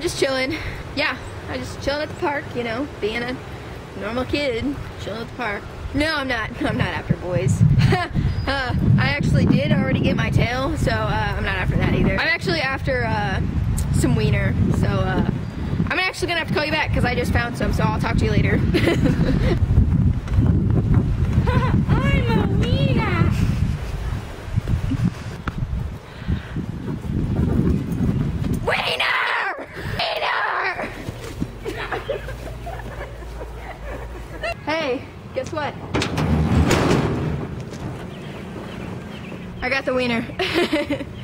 just chilling. Yeah, I just chilling at the park, you know, being a normal kid, chilling at the park. No, I'm not after boys. I actually did already get my tail, so I'm not after that either. I'm actually after some wiener, so I'm actually gonna have to call you back because I just found some, so I'll talk to you later. I'm a wiener! Wiener! Wiener! Hey, guess what? I got the wiener.